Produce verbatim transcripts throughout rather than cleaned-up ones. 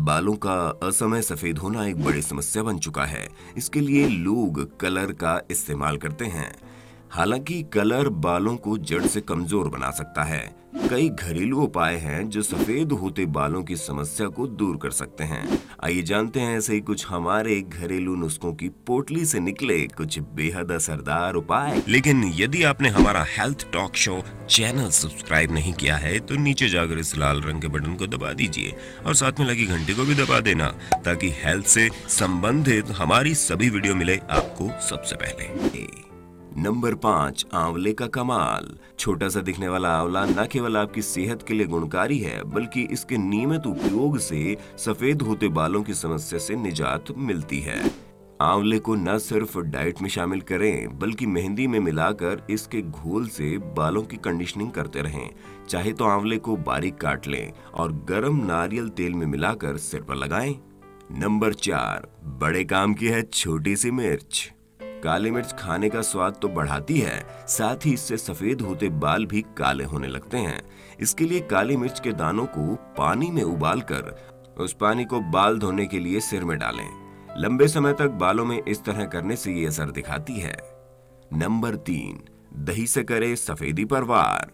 बालों का असमय सफेद होना एक बड़ी समस्या बन चुका है। इसके लिए लोग कलर का इस्तेमाल करते हैं। हालांकि कलर बालों को जड़ से कमजोर बना सकता है। कई घरेलू उपाय हैं जो सफेद होते बालों की समस्या को दूर कर सकते हैं। आइए जानते हैं ऐसे ही कुछ हमारे घरेलू नुस्खों की पोटली से निकले कुछ बेहद असरदार उपाय। लेकिन यदि आपने हमारा health talk show channel subscribe नहीं किया है तो नीचे जाकर इस लाल रंग के बटन को दबा दीजिए और साथ में लगी घंटी को भी दबा देना, ताकि हेल्थ से संबंधित हमारी सभी वीडियो मिले आपको सबसे पहले। नंबर पाँच, आंवले का कमाल। छोटा सा दिखने वाला आंवला न केवल आपकी सेहत के लिए गुणकारी है, बल्कि इसके नियमित उपयोग से सफेद होते बालों की समस्या से निजात मिलती है। आंवले को न सिर्फ डाइट में शामिल करें, बल्कि मेहंदी में मिलाकर इसके घोल से बालों की कंडीशनिंग करते रहें। चाहे तो आंवले को बारीक काट लें और गर्म नारियल तेल में मिलाकर सिर पर लगाएं। नंबर चार, बड़े काम की है छोटी सी मिर्च। काली मिर्च खाने का स्वाद तो बढ़ाती है, साथ ही इससे सफेद होते बाल भी काले होने लगते हैं। इसके लिए काली मिर्च के दानों को पानी में उबालकर उस पानी को बाल धोने के लिए सिर में डालें। लंबे समय तक बालों में इस तरह करने से ये असर दिखाती है। नंबर तीन, दही से करे सफेदी पर वार।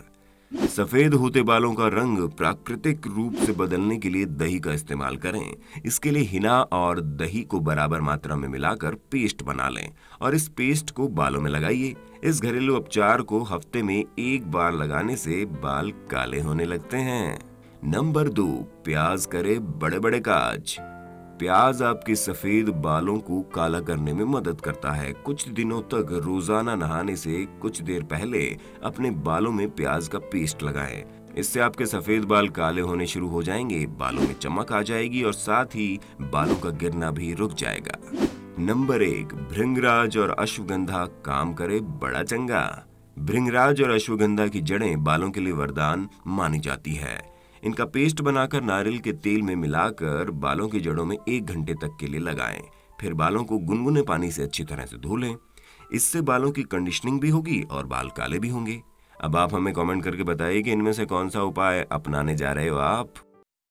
सफेद होते बालों का रंग प्राकृतिक रूप से बदलने के लिए दही का इस्तेमाल करें। इसके लिए हिना और दही को बराबर मात्रा में मिलाकर पेस्ट बना लें और इस पेस्ट को बालों में लगाइए। इस घरेलू उपचार को हफ्ते में एक बार लगाने से बाल काले होने लगते हैं। नंबर दो, प्याज करे बड़े बड़े काज। प्याज आपके सफेद बालों को काला करने में मदद करता है। कुछ दिनों तक रोजाना नहाने से कुछ देर पहले अपने बालों में प्याज का पेस्ट लगाएं। इससे आपके सफेद बाल काले होने शुरू हो जाएंगे, बालों में चमक आ जाएगी और साथ ही बालों का गिरना भी रुक जाएगा। नंबर एक, भृंगराज और अश्वगंधा काम करे बड़ा चंगा। भृंगराज और अश्वगंधा की जड़ें बालों के लिए वरदान मानी जाती है। इनका पेस्ट बनाकर नारियल के तेल में मिलाकर बालों की जड़ों में एक घंटे तक के लिए लगाएं। फिर बालों को गुनगुने पानी से अच्छी तरह से धो लें। इससे बालों की कंडीशनिंग भी होगी और बाल काले भी होंगे। अब आप हमें कमेंट करके बताइए कि इनमें से कौन सा उपाय अपनाने जा रहे हो आप।